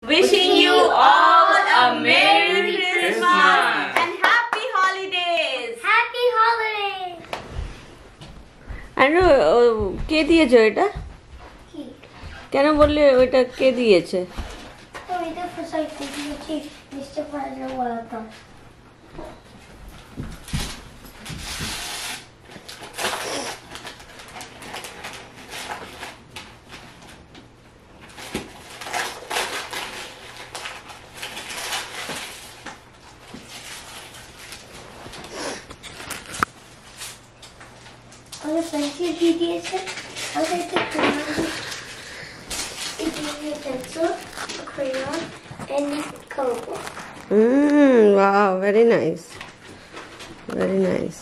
Wishing you all a Merry Christmas and Happy Holidays. Happy Holidays. আরে কে দিয়েছো এটা? কেন বললে ওটা কে দিয়েছে? আমি তো ফসাইতে দিয়েছি মিস্টার ফাজার ওয়ালাটা। और पेंसिल भी दिए थे और एक pencil, a crayon, and color book. Wow, very nice. Very nice.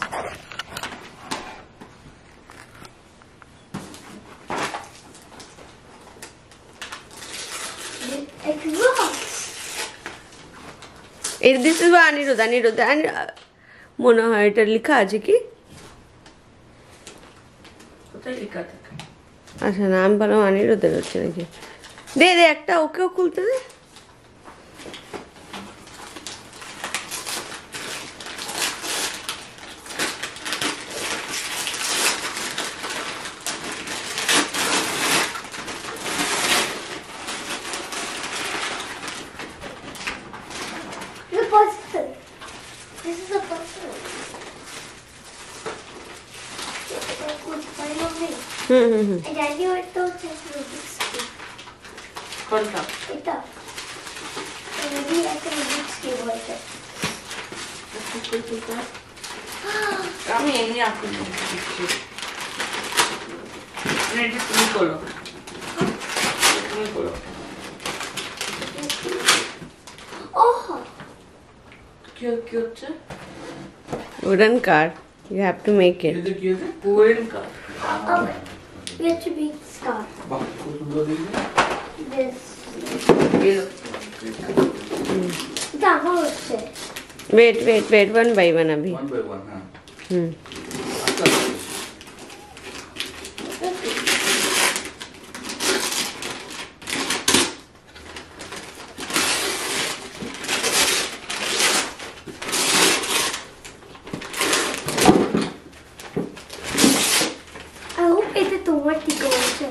Like rocks. This is what Anirudh. মনে হয় এটা লেখা আছে কি? আচ্ছা নাম বলো অনিরুদ্ধের হচ্ছে নাকি? দে একটা ওকেও খুলতে দে। The puzzle. This is a puzzle. And I knew it though just Rubik's Cube. কোনটা? এটা maybe I can Rubik's Cube with it. আমি এমনি আঁকতে দিচ্ছি। এটা তুমি করো। তুমি করো। Oh! কি হচ্ছে? Wooden car. You have to make it. কি হচ্ছে? Wooden car. Oh, we have to beat Scott. বাহ, খুব সুন্দর দেখতে। This. এটা আমার হচ্ছে। Wait. One by one abhi. One by one, হ্যাঁ। I hope এটা তোমার ঠিক হচ্ছে।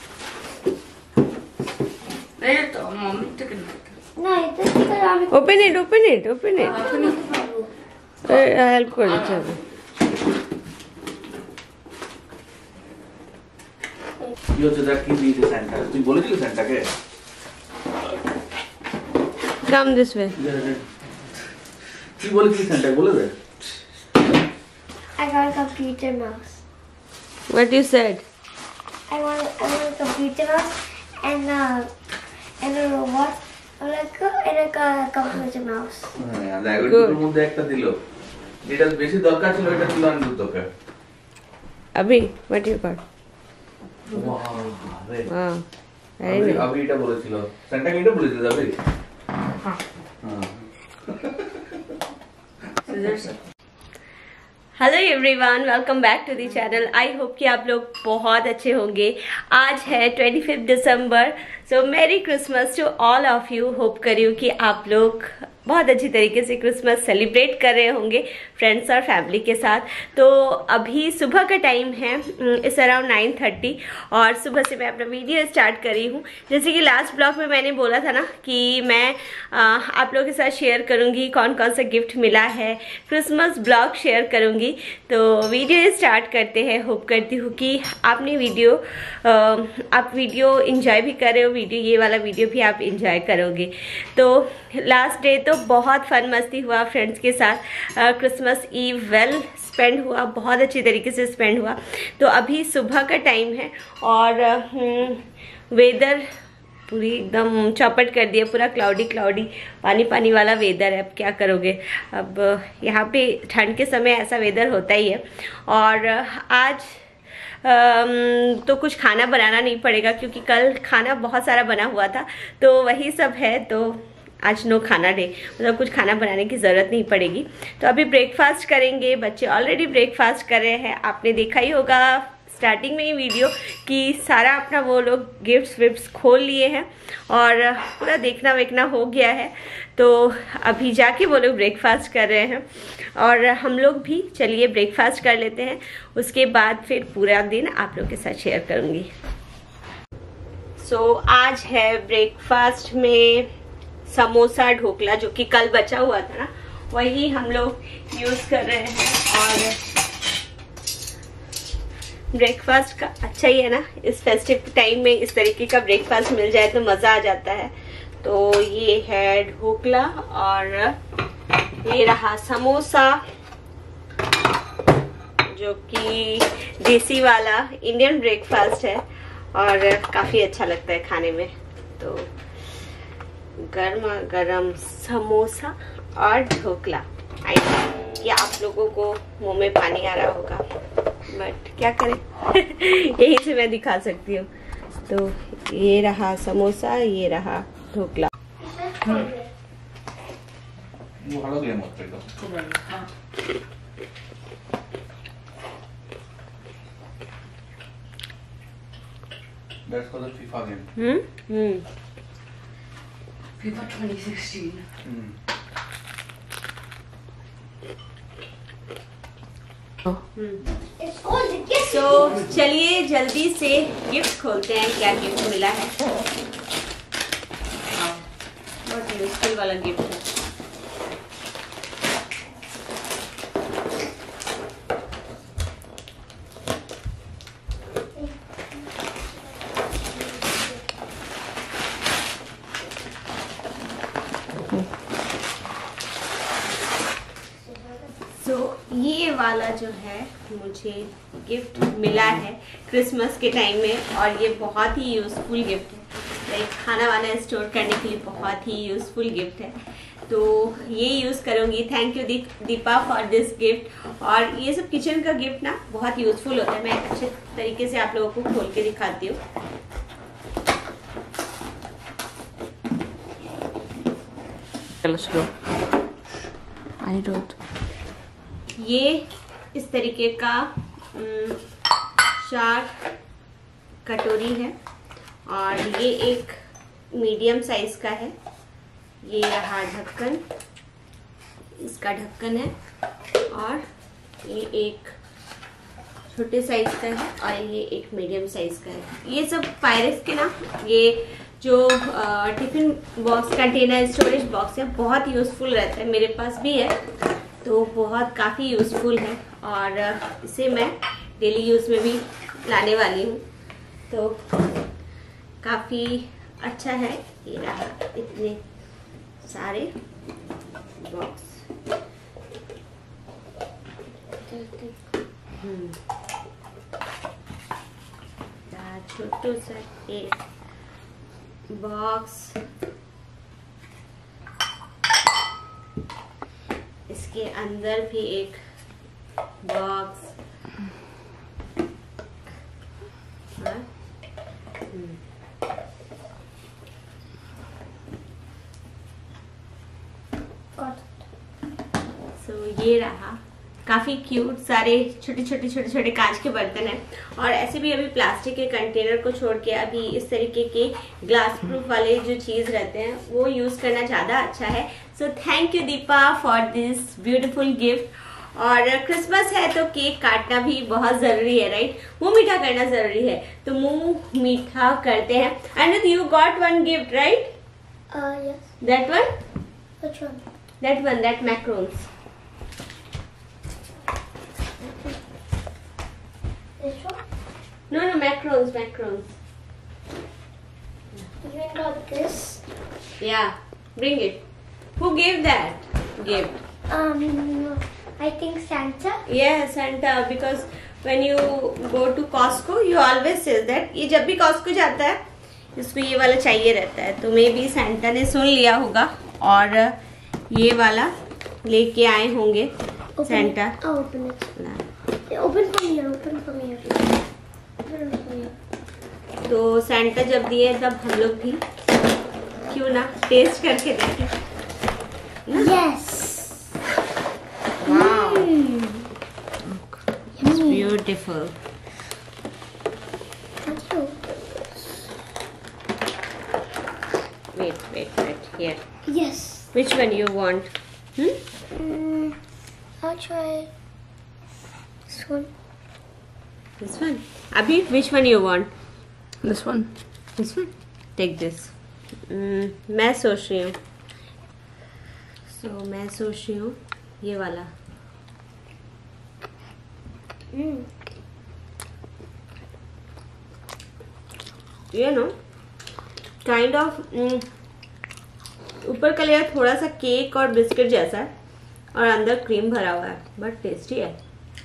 এই তো মাম্মি থেকে নিতে। না এটা ঠিক আছে আমি Open it. এখনই পারবো। হেল্প করে দিচ্ছি আমি। কি হচ্ছে দেখ কি দিয়েছে স্যান্টা? তুই বলেছিলি স্যান্টাকে? Come this way. কি বলেছিলি স্যান্টাকে বলে দে। I got a computer mouse. What you said? I want a computer mouse and a robot. And a computer mouse. হ্যাঁ, দেখ ওই দুটোর মধ্যে একটা দিল। যেটা বেশি দরকার ছিল ওটা দিল আনিরুদ্ধ তোকে। Abhi, what you got? Wow, আরে। Wow. Very nice. আবি এটা বলেছিল। স্যান্টাকে এটা বলেছিল আবি? হ্যাঁ। Hello everyone, welcome back to the channel. I hope कि आप लोग बहुत अच्छे होंगे। आज है 25 दिसंबर, so merry Christmas to all of you. Hope करी हूँ कि आप लोग बहुत अच्छी तरीके से क्रिसमस सेलिब्रेट कर रहे होंगे फ्रेंड्स और फैमिली के साथ। तो अभी सुबह का टाइम है, इस अराउंड 9:30 और सुबह से मैं अपना वीडियो स्टार्ट कर रही हूँ। जैसे कि लास्ट ब्लॉग में मैंने बोला था ना कि मैं आप लोगों के साथ शेयर करूँगी कौन कौन सा गिफ्ट मिला है, क्रिसमस ब्लॉग शेयर करूँगी। तो वीडियो स्टार्ट करते हैं। होप करती हूँ कि आपने आप वीडियो इंजॉय भी कर रहे हो, ये वाला वीडियो भी आप इंजॉय करोगे। तो लास्ट डे तो बहुत फन मस्ती हुआ फ्रेंड्स के साथ। क्रिसमस ईव वेल स्पेंड हुआ, बहुत अच्छी तरीके से स्पेंड हुआ। तो अभी सुबह का टाइम है और वेदर पूरी एकदम चौपट कर दिया, पूरा क्लाउडी पानी वाला वेदर है। अब क्या करोगे, अब यहाँ पे ठंड के समय ऐसा वेदर होता ही है। और आज तो कुछ खाना बनाना नहीं पड़ेगा क्योंकि कल खाना बहुत सारा बना हुआ था, तो वही सब है। तो आज नो खाना डे, मतलब कुछ खाना बनाने की ज़रूरत नहीं पड़ेगी। तो अभी ब्रेकफास्ट करेंगे, बच्चे ऑलरेडी ब्रेकफास्ट कर रहे हैं, आपने देखा ही होगा स्टार्टिंग में ही वीडियो कि सारा अपना वो लोग गिफ्ट्स खोल लिए हैं और पूरा देखना वेखना हो गया है। तो अभी जाके वो लोग ब्रेकफास्ट कर रहे हैं और हम लोग भी चलिए ब्रेकफास्ट कर लेते हैं, उसके बाद फिर पूरा दिन आप लोग के साथ शेयर करूँगी। सो आज है ब्रेकफास्ट में समोसा ढोकला, जो कि कल बचा हुआ था ना, वही हम लोग यूज़ कर रहे हैं। और ब्रेकफास्ट का अच्छा ही है ना, इस फेस्टिव टाइम में इस तरीके का ब्रेकफास्ट मिल जाए तो मज़ा आ जाता है। तो ये है ढोकला और ये रहा समोसा, जो कि देसी वाला इंडियन ब्रेकफास्ट है और काफ़ी अच्छा लगता है खाने में। तो गर्मा गर्म समोसा और ढोकला, आई कि आप लोगों को मुंह में पानी आ रहा होगा, बट क्या करें यही से मैं दिखा सकती हूँ। तो ये रहा समोसा, ये रहा dhokla. That's called the FIFA game. FIFA 2016. तो चलिए जल्दी से गिफ्ट खोलते हैं, क्या गिफ्ट मिला है। बहुत यूजफुल वाला गिफ्ट है। ये वाला जो है मुझे गिफ्ट मिला है क्रिसमस के टाइम में और ये बहुत ही यूज़फुल गिफ्ट है। लाइक खाना वाना स्टोर करने के लिए बहुत ही यूज़फुल गिफ्ट है, तो ये यूज़ करूँगी। Thank you Deepa for this gift. और ये सब किचन का गिफ्ट ना बहुत यूज़फुल होता है। मैं अच्छे तरीके से आप लोगों को खोल के दिखाती हूँ। ये इस तरीके का 4 कटोरी है और ये एक मीडियम साइज का है। ये रहा ढक्कन, इसका ढक्कन है, और ये एक छोटे साइज का है और ये एक मीडियम साइज का है। ये सब पायरेक्स के ना, ये जो tiffin box container storage box है, बहुत यूज़फुल रहता है। मेरे पास भी है, तो बहुत काफ़ी यूज़फुल है और इसे मैं डेली यूज़ में भी लाने वाली हूँ, तो काफ़ी अच्छा है। ये रहा इतने सारे बॉक्स। छोटू सा एक बॉक्स, इसके अंदर भी एक बॉक्स, सो ये रहा काफ़ी क्यूट सारे छोटे छोटे कांच के बर्तन हैं। और ऐसे भी अभी प्लास्टिक के कंटेनर को छोड़ के अभी इस तरीके के ग्लास प्रूफ वाले जो चीज़ रहते हैं वो यूज़ करना ज़्यादा अच्छा है। So thank you Deepa for this beautiful gift. और क्रिसमस है तो केक काटना भी बहुत ज़रूरी है, राइट? मुंह मीठा करना ज़रूरी है, तो मुंह मीठा करते हैं। And you got one gift, right? Yes. That one? Which one? That one, that macarons. This one? No, macarons. You even got this? Yeah, bring it. Who gave that gift? I think Santa. Yeah, Santa. Because when you go to Costco, you always says that ये जब भी Costco जाता है इसको ये वाला चाहिए रहता है, तो मे बी सेंटा ने सुन लिया होगा और ये वाला लेके आए होंगे Santa. Open it. Open from here. Open from here. तो सेंटा जब दिए तब हम लोग भी क्यों ना टेस्ट करके देखें। Yes. Wow. It's beautiful. Here. Yes. Which one you want? I'll try this one. This one. Abhi, which one you want? This one. This one. Take this. मैं सोच रही हूँ. मैं सोच रही हूँ ये वाला. You know, kind of ऊपर का लेयर थोड़ा सा केक और बिस्किट जैसा है और अंदर क्रीम भरा हुआ है, बट टेस्टी है.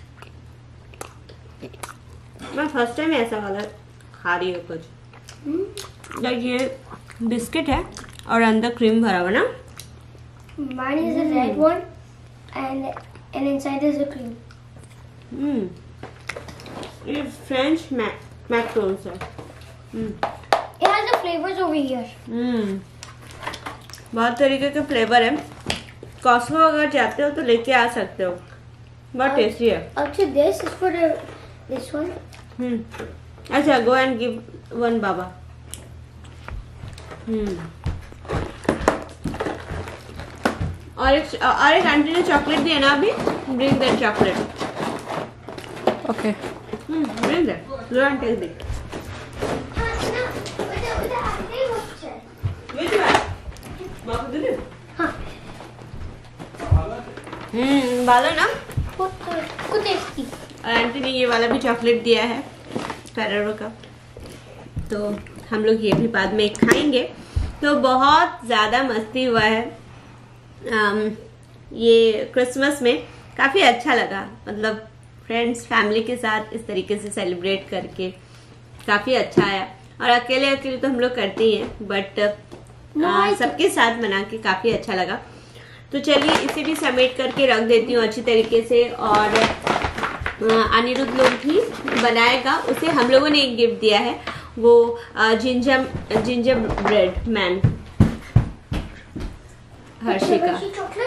मैं फर्स्ट टाइम ऐसा वाला खा रही हूँ कुछ. लाइक ये बिस्किट है और अंदर क्रीम भरा हुआ ना. Mine is a red one, and inside is a cream. ये फ्रेंच मैक्रोन्स है. It has the flavors over here. बहुत तरीके के फ्लेवर है. कॉस्को अगर जाते हो तो लेके आ सकते हो. बहुत टेस्टी है. Actually, this is for this one. अच्छा, go and give one बाबा. और एक आंटी ने चॉकलेट दिया ना अभी. Bring that chocolate. Okay. Bring that. Go and take it. Which one? बाबू दे. वाला ना. Good tasty. और आंटी ने ये वाला भी चॉकलेट दिया है फेरेरो का. तो हम लोग ये भी बाद में खाएंगे. तो बहुत ज़्यादा मस्ती हुआ है. ये क्रिसमस में काफ़ी अच्छा लगा. मतलब फ्रेंड्स फैमिली के साथ इस तरीके से सेलिब्रेट करके काफ़ी अच्छा आया. और अकेले तो हम लोग करते ही हैं, बट सबके साथ मना के काफ़ी अच्छा लगा. तो चलिए इसे भी समेट करके रख देती हूँ अच्छी तरीके से. और अनिरुद्ध लोग भी बनाएगा. उसे हम लोगों ने एक गिफ्ट दिया है, वो जिंजर ब्रेड मैन हर्षी का.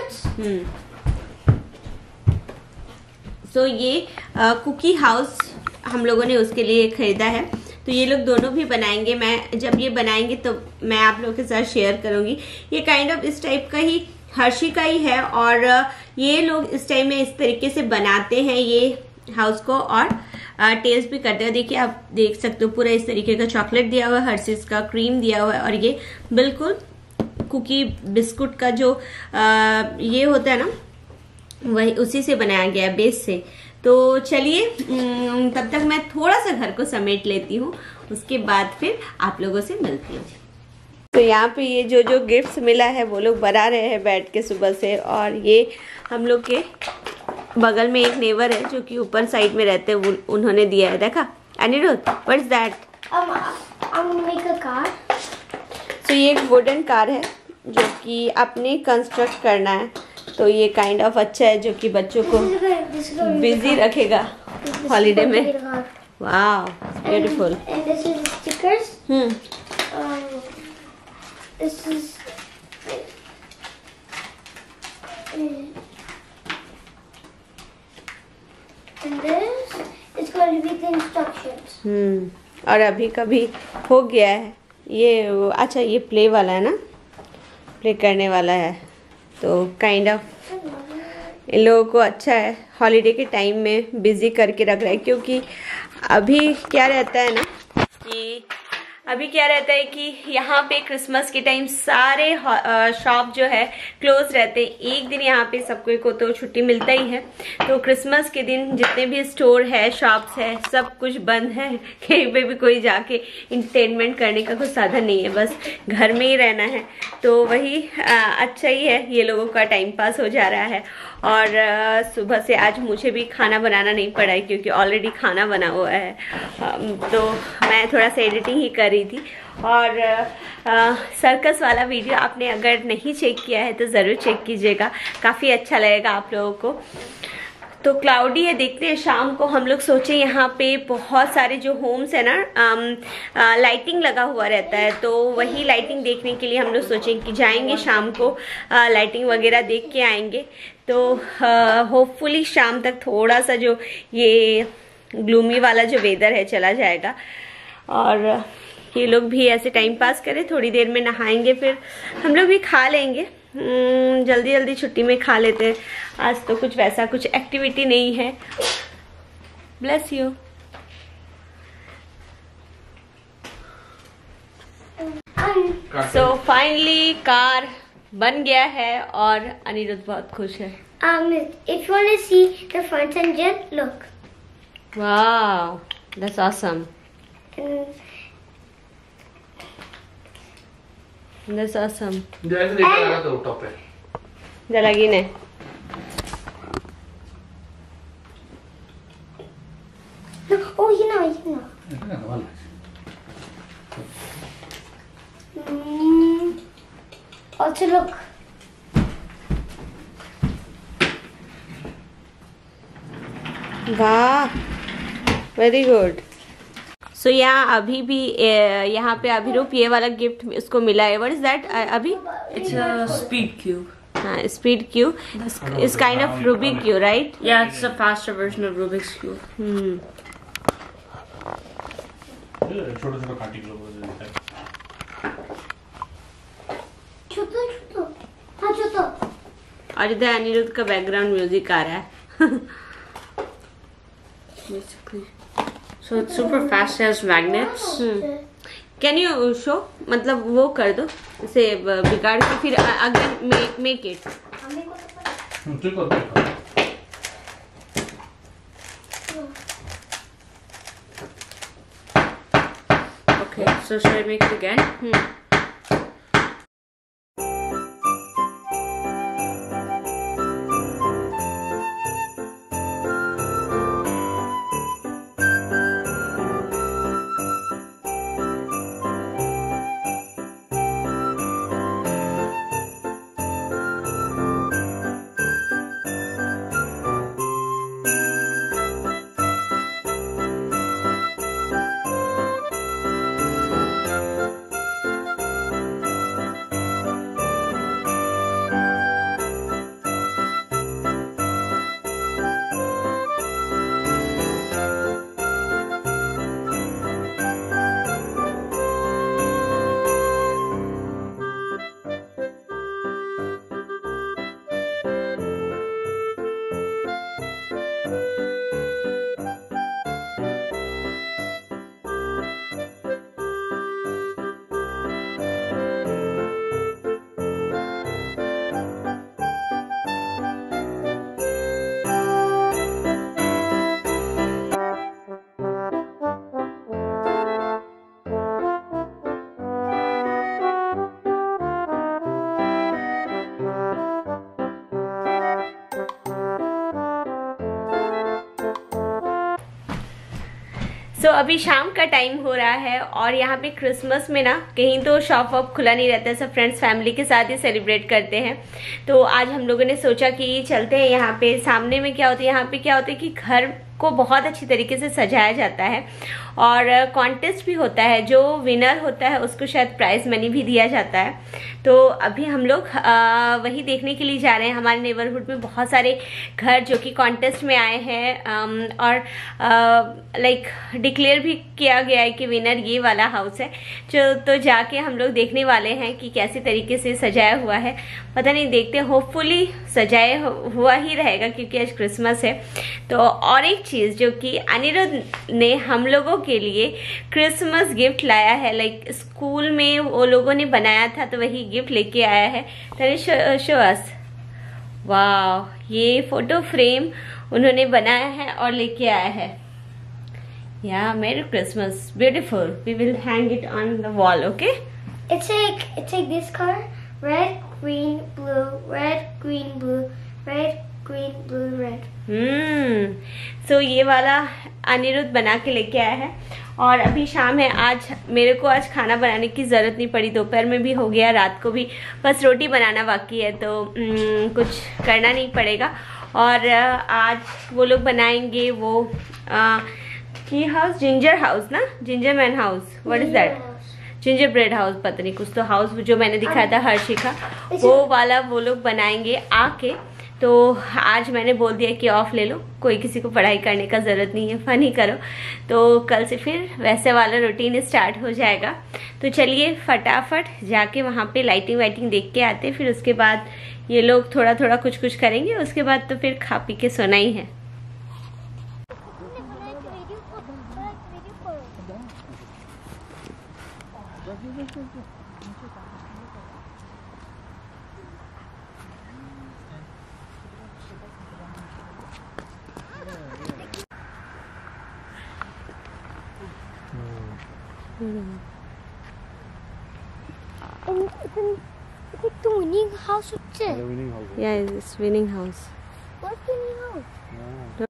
सो ये कुकी हाउस हम लोगों ने उसके लिए खरीदा है. तो ये लोग दोनों भी बनाएंगे. मैं जब ये बनाएंगे तो मैं आप लोगों के साथ शेयर करूंगी. ये काइंड ऑफ इस टाइप का ही हर्षी का ही है. और ये लोग इस टाइम में इस तरीके से बनाते हैं ये हाउस को, और टेस्ट भी करते हैं. देखिए आप देख सकते हो पूरा इस तरीके का चॉकलेट दिया हुआ है, हर्शीज का क्रीम दिया हुआ है, और ये बिल्कुल कुकी बिस्कुट का जो ये होता है ना, वही उसी से बनाया गया है, बेस से. तो चलिए तब तक मैं थोड़ा सा घर को समेट लेती हूँ. उसके बाद फिर आप लोगों से मिलती हूँ. तो यहाँ पे ये जो गिफ्ट्स मिला है वो लोग बना रहे हैं बैठ के सुबह से. और ये हम लोग के बगल में एक नेबर है जो कि ऊपर साइड में रहते हैं, उन्होंने दिया है. देखा अनिरुद्ध, व्हाट इज दैट? तो ये एक वुडन कार है जो कि आपने कंस्ट्रक्ट करना है. तो ये काइंड ऑफ अच्छा है जो कि बच्चों को बिजी रखेगा हॉलीडे में. वाह, beautiful. This is and this is going to be the instructions. और अभी कभी हो गया है ये. अच्छा ये प्ले वाला है ना, प्ले करने वाला है. तो काइंड ऑफ इन लोगों को अच्छा है, हॉलीडे के टाइम में बिजी करके रख रहा है. क्योंकि अभी क्या रहता है ना कि यहाँ पे क्रिसमस के टाइम सारे शॉप जो है क्लोज रहते हैं. एक दिन यहाँ पे सबको को तो छुट्टी मिलता ही है. तो क्रिसमस के दिन जितने भी स्टोर है, शॉप्स है, सब कुछ बंद है. कहीं पे भी कोई जाके इंटरटेनमेंट करने का कुछ साधन नहीं है, बस घर में ही रहना है. तो वही अच्छा ही है, ये लोगों का टाइम पास हो जा रहा है. और सुबह से आज मुझे भी खाना बनाना नहीं पड़ा है क्योंकि ऑलरेडी खाना बना हुआ है. तो मैं थोड़ा सा एडिटिंग ही कर रही थी. और सर्कस वाला वीडियो आपने अगर नहीं चेक किया है तो ज़रूर चेक कीजिएगा, काफ़ी अच्छा लगेगा आप लोगों को. तो क्लाउडी है, देखते हैं शाम को. हम लोग सोचे यहाँ पे बहुत सारे जो होम्स है ना, लाइटिंग लगा हुआ रहता है. तो वही लाइटिंग देखने के लिए हम लोग सोचे कि जाएंगे शाम को, लाइटिंग वगैरह देख के आएंगे. तो होपफुली शाम तक थोड़ा सा जो ये ग्लूमी वाला जो वेदर है चला जाएगा. और ये लोग भी ऐसे टाइम पास करें, थोड़ी देर में नहाएंगे, फिर हम लोग भी खा लेंगे। जल्दी जल्दी छुट्टी में खा लेते हैं। आज तो कुछ वैसा कुछ एक्टिविटी नहीं है। Bless you. So finally car बन गया है और अनिरुद्ध बहुत खुश है। If you want to see the front engine, look. Wow, that's awesome. That's awesome. जैसे देखा लगा तो टॉप पे जला गिने। Oh, you know. Also look. वाह, वेरी गुड। सो यहाँ अभी भी यहाँ पे अभिरूप ये वाला गिफ्ट उसको मिला है। व्हाट इज दैट अभी? It's a speed cube. हाँ, speed cube is kind of Rubik cube, right? Yeah, it's a faster version of Rubik's cube. छोटा काटी लोग छोटा। और इधर अनिरुद्ध का बैकग्राउंड म्यूजिक आ रहा है। Basically. So it's super fast. It has magnets. Can you show, मतलब वो कर दो इसे बिगाड़ के फिर again make it. Okay, so should I make it again? So अभी शाम का टाइम हो रहा है और यहाँ पे क्रिसमस में ना कहीं तो शॉप वॉप खुला नहीं रहता है, सब फ्रेंड्स फैमिली के साथ ही सेलिब्रेट करते हैं। तो आज हम लोगों ने सोचा कि चलते हैं यहाँ पे। सामने में क्या होता है, यहाँ पे क्या होता है कि घर को बहुत अच्छी तरीके से सजाया जाता है और कॉन्टेस्ट भी होता है। जो विनर होता है उसको शायद प्राइज मनी भी दिया जाता है। तो अभी हम लोग वही देखने के लिए जा रहे हैं। हमारे नेबरहुड में बहुत सारे घर जो कि कॉन्टेस्ट में आए हैं और लाइक डिक्लेयर भी किया गया है कि विनर ये वाला हाउस है। जो तो जाके हम लोग देखने वाले हैं कि कैसे तरीके से सजाया हुआ है। पता नहीं, देखते हैं। होपफुली सजाया हुआ ही रहेगा क्योंकि आज क्रिसमस है। तो और एक चीज़ जो कि अनिरुद्ध ने हम लोगों के लिए क्रिसमस गिफ्ट लाया है, लाइक स्कूल में वो लोगों ने बनाया था तो वही गिफ्ट लेके आया है। Tanishq show us. वाह, ये फोटो फ्रेम उन्होंने बनाया है और लेके आया है। या Merry Christmas, beautiful. We will hang it on the wall. Okay, It's like this color: red, green, blue, red, green, blue, red, green, blue, red. So ये वाला अनिरुद्ध बना के लेके आया है और अभी शाम है। आज मेरे को आज खाना बनाने की ज़रूरत नहीं पड़ी, दोपहर में भी हो गया, रात को भी बस रोटी बनाना बाकी है तो कुछ करना नहीं पड़ेगा। और आज वो लोग बनाएंगे वो की हाउस, जिंजर हाउस ना, ginger man house, what is that, gingerbread house, पता नहीं कुछ तो हाउस जो मैंने दिखाया था हर्षी का, वो वाला वो लोग बनाएंगे आके। तो आज मैंने बोल दिया कि ऑफ ले लो, कोई किसी को पढ़ाई करने का ज़रूरत नहीं है, फन ही करो। तो कल से फिर वैसे वाला रूटीन स्टार्ट हो जाएगा। तो चलिए फटाफट जाके वहाँ पे लाइटिंग वाइटिंग देख के आते, फिर उसके बाद ये लोग थोड़ा थोड़ा कुछ कुछ करेंगे, उसके बाद तो फिर खा पी के सोना ही है। It's a winning house. Yeah, it's winning house. What winning house?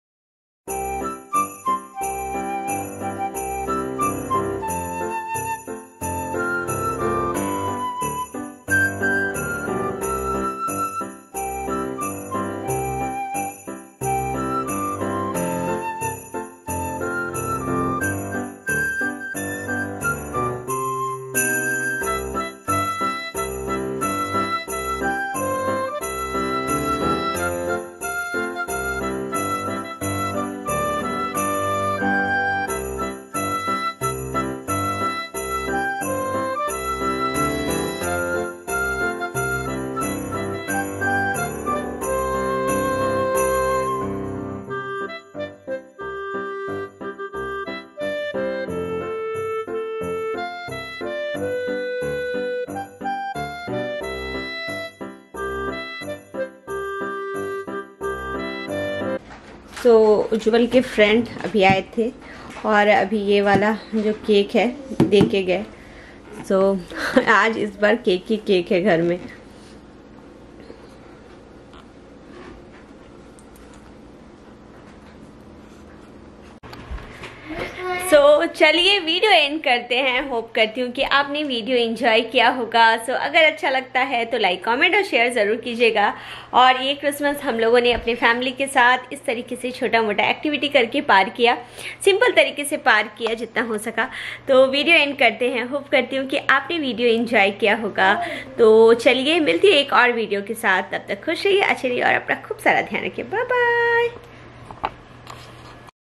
तो उज्जवल के फ्रेंड अभी आए थे और अभी ये वाला जो केक है दे के गए। तो आज इस बार केक ही केक है घर में। तो चलिए वीडियो एंड करते हैं। होप करती हूँ कि आपने वीडियो एंजॉय किया होगा। सो अगर अच्छा लगता है तो लाइक कमेंट और शेयर ज़रूर कीजिएगा। और ये क्रिसमस हम लोगों ने अपने फैमिली के साथ इस तरीके से छोटा मोटा एक्टिविटी करके पार किया, सिंपल तरीके से पार किया जितना हो सका। तो वीडियो एंड करते हैं। होप करती हूँ कि आपने वीडियो एंजॉय किया होगा। तो चलिए मिलती है एक और वीडियो के साथ। तब तक खुश रहिए, अच्छे रहिए और अपना खूब सारा ध्यान रखिए। Bye bye.